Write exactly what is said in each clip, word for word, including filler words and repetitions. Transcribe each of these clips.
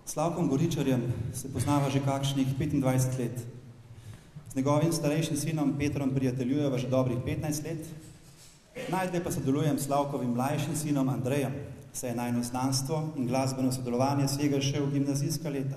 Slavkom Goričarjem se poznava že kakšnih petindvajset let. Z njegovim starejšim sinom Petrom prijateljujeva že dobrih petnajst let. Najdlje pa sodelujem s Slavkovim mlajšim sinom Andrejem, saj je najino znanstvo in glasbeno sodelovanje sega še v gimnazijska leta.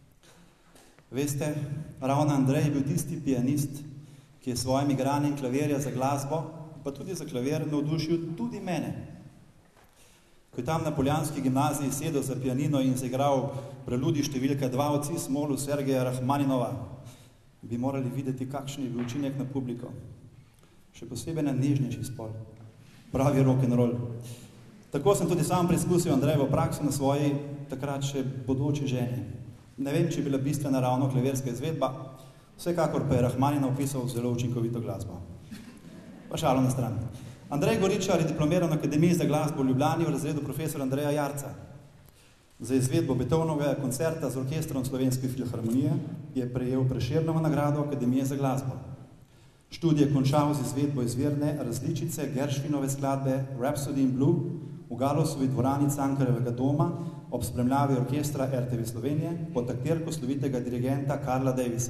Veste, ravno Andrej je bil tisti pianist, ki je s svojim igranjem klavirja za glasbo, pa tudi za klavir navdušil tudi mene. Ko je tam na Poljanski gimnaziji sedel za pianino in zaigral preludi številka dva od Cis-molu Sergeja Rahmaninova, bi morali videti, kakšen je bil učinek na publiko. Še posebej na nežnejši spol. Pravi rock'n'roll. Tako sem tudi sam preizkusil Andrejevo prakso na svoji takrat še bodoči ženi. Ne vem, če je bila bistvena ravno klavirska izvedba, vsekakor pa je Rahmaninov opisal zelo učinkovito glasbo. Pa šalo na stran. Andrej Goričar je diplomiral na Akademiji za glasbo v Ljubljani v razredu profesora Andreja Jarca. Za izvedbo Beethovenovega koncerta z orkestrom Slovenske filharmonije je prejel Prešernovo nagrado Akademije za glasbo. Študij je končal z izvedbo izvirne različice Gershwinove skladbe Rhapsody in Blue v Galusovi dvorani Cankarjevega doma ob spremljavi orkestra er te ve Slovenije pod taktirko slovitega dirigenta Karla Davisa.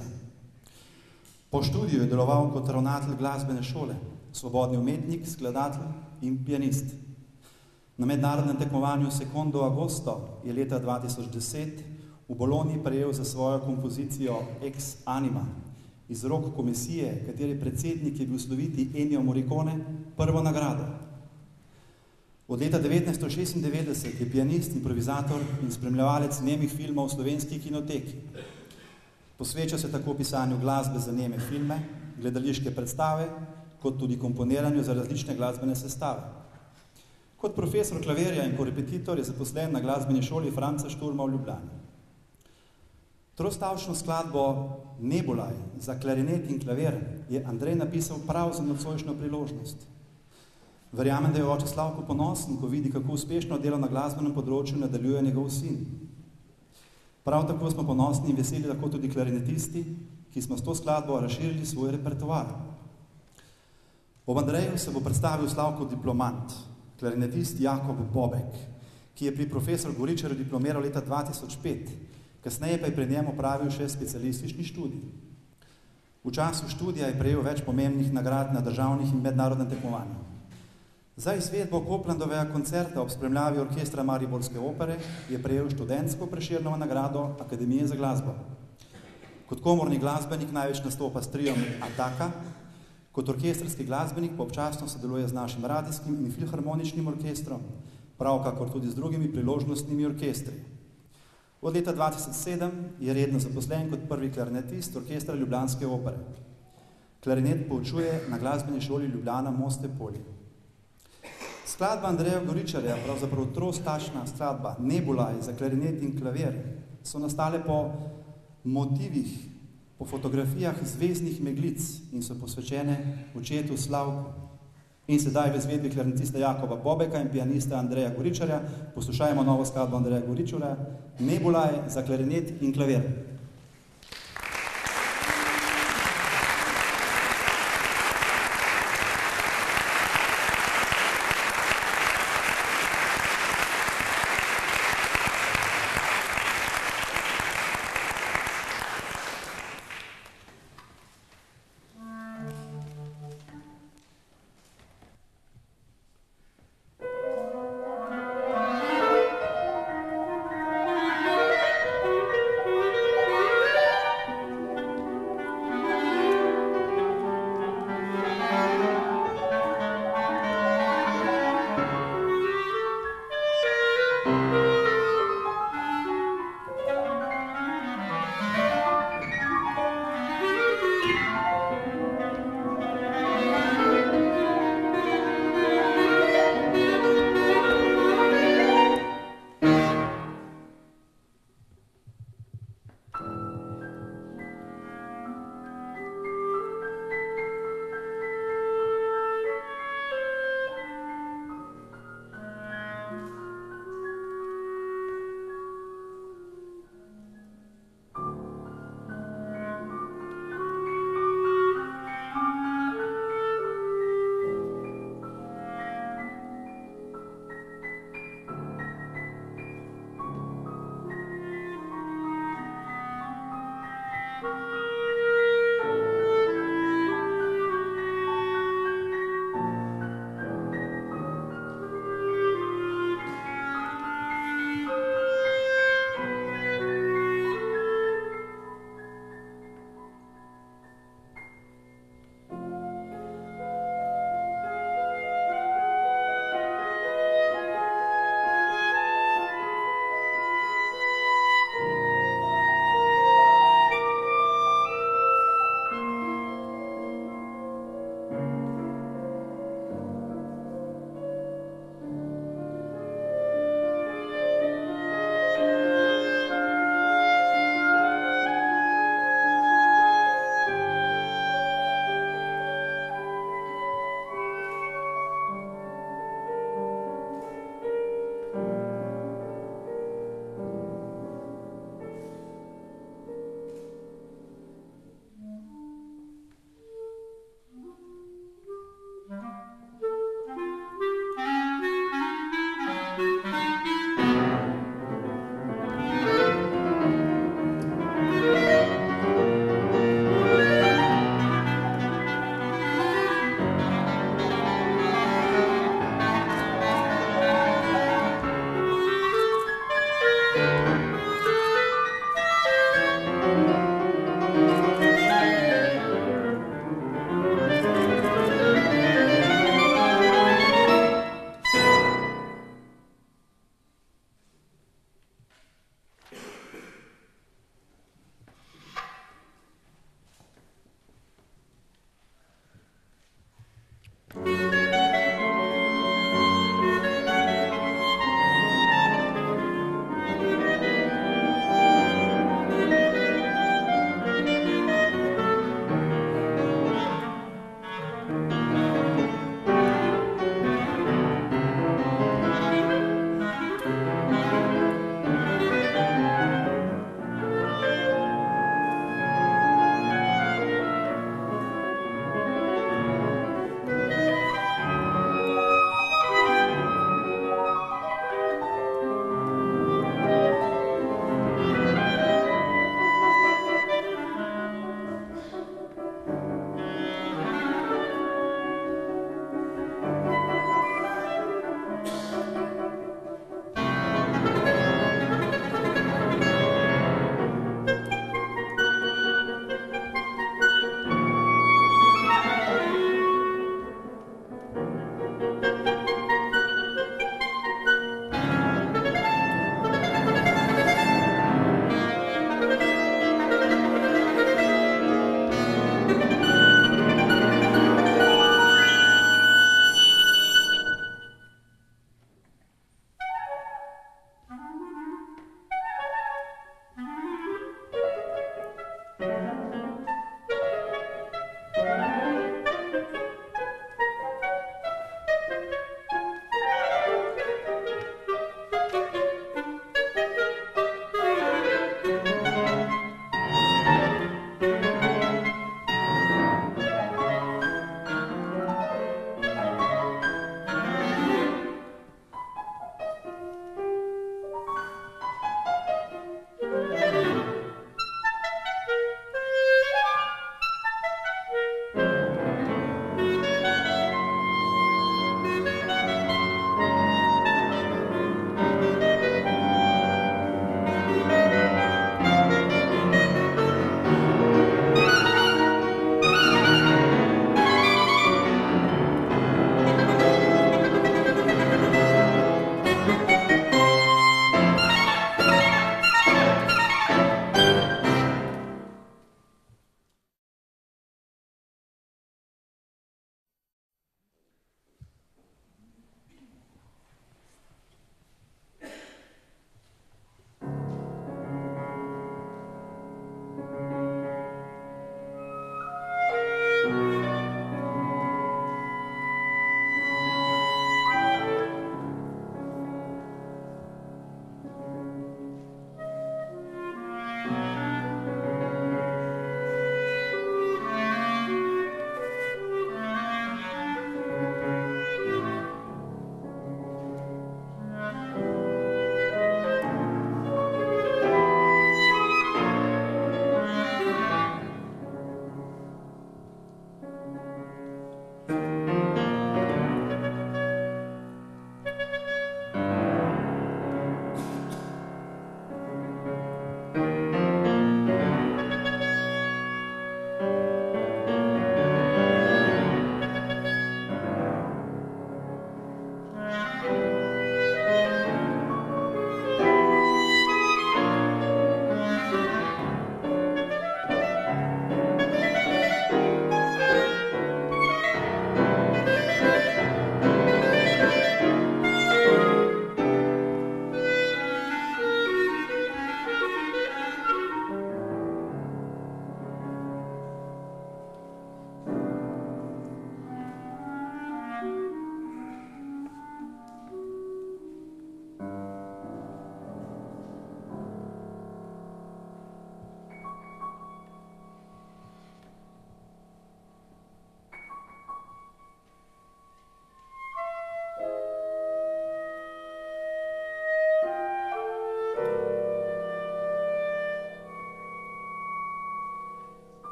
Po študiju je deloval kot ravnatelj glasbene šole, svobodni umetnik, skladatelj in pianist. Na mednarodnem tekmovanju Secondo Agosto je leta dva tisoč deset v Bologni prejel za svojo kompozicijo Ex Anima iz rok komisije, kateri predsednik je bil sloviti Ennio Morricone, prvo nagrado. Od leta devetnajststo šestindevetdeset je pianist, improvizator in spremljevalec nemih filmov v Slovenski kinoteki. Posveča se tako pisanju glasbe za neme filme, gledališke predstave, kot tudi komponiranju za različne glasbene sestave. Kot profesor klavirja in korepetitor je zaposlen na glasbeni šoli Franca Šturma v Ljubljani. Trostavčno skladbo Nebulaj za klarinet in klavir je Andrej napisal prav za nocojšnjo priložnost. Verjamem, da je oče Slavko ponosen, ko vidi, kako uspešno delo na glasbenem področju nadaljuje njegov sin. Prav tako smo ponosni in veseli lahko tudi klarinetisti, ki smo s to skladbo razširili svoj repertoar. Ob Andreju se bo predstavil Slavkov diplomant, klarinetist Jakob Bobek, ki je pri profesor Goričarju diplomiral leta dva tisoč pet, kasneje pa je pri njem opravil še specialistični študij. V času študija je prejel več pomembnih nagrad na državnih in mednarodnem tekmovanju. Za izvedbo Coplandovega koncerta ob spremljavi orkestra Mariborske opere je prejel študentsko Prešernovo nagrado Akademije za glasbo. Kot komorni glasbenik največ nastopa s triom Ataka, kot orkestrski glasbenik pa občasno sodeluje z našim radijskim in filharmoničnim orkestrom, prav kakor tudi z drugimi priložnostnimi orkestri. Od leta dva tisoč sedem je redno zaposlen kot prvi klarinetist orkestra Ljubljanske opere. Klarinet poučuje na glasbeni šoli Ljubljana Moste Polje. Skladba Andreja Goričarja, pravzaprav trostačna skladba Nebulaj za klarinet in klavir, so nastale po motivih, po fotografijah zvezdnih meglic in so posvečene očetu Slavku. In sedaj v izvedbi klarinetista Jakoba Bobeka in pianista Andreja Goričarja poslušajmo novo skladbo Andreja Goričarja Nebulaj za klarinet in klavir.